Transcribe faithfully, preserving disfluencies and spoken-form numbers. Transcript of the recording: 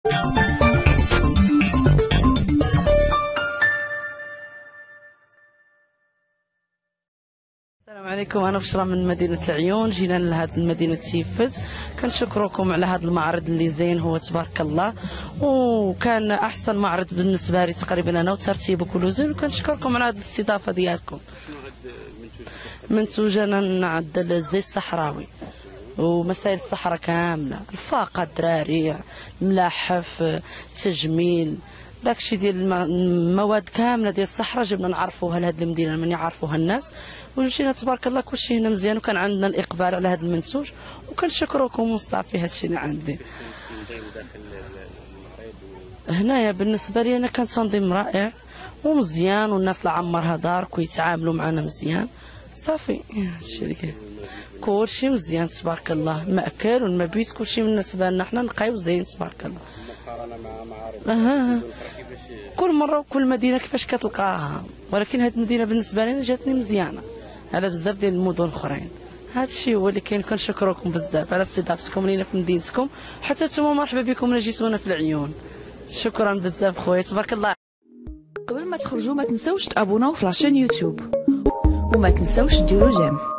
السلام عليكم. انا بشرى من مدينه العيون. جينا لهذه المدينه تيفت. كنشكركم على هذا المعرض اللي زين هو تبارك الله، وكان احسن معرض بالنسبه لي تقريبا انا وترتيبه كله زين، وكنشكركم على هذه الاستضافه ديالكم. منتوج انا نعدل الزيت الصحراوي ومسائل الصحراء كامله، الفاقه الدراري، الملاحف، التجميل، داكشي ديال المواد كامله ديال الصحراء جبنا نعرفوها لهذه المدينه من يعرفوها الناس، ومشينا تبارك الله كلشي هنا مزيان، وكان عندنا الاقبال على هذا المنتوج، وكنشكركم وصافي هادشي اللي عندي. هنايا بالنسبه لي انا كان تنظيم رائع ومزيان، والناس اللي عمرها دارك ويتعاملوا معنا مزيان، صافي هادشي اللي كاين. كلشي مزيان تبارك الله، المأكل والمبيت كلشي بالنسبه لنا حنا نقيو زين تبارك الله. مقارنه مع معارض كل مره وكل مدينه كيفاش كتلقاها، ولكن هذه المدينه بالنسبه لي جاتني مزيانه على بزاف ديال المدن الاخرين. هذا الشيء هو اللي كاين. كنشكركم بزاف على استضافتكم لينا في مدينتكم، حتى نتوما مرحبا بكم اللي جيتونا في العيون. شكرا بزاف خويا تبارك الله. قبل ما تخرجوا ما تنسوش تابوناو في لاشين يوتيوب، وما تنسوش ديروا جيم.